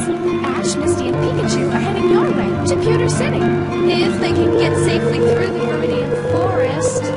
Ash, Misty, and Pikachu are heading your way, to Pewter City. If they can get safely through the Viridian Forest.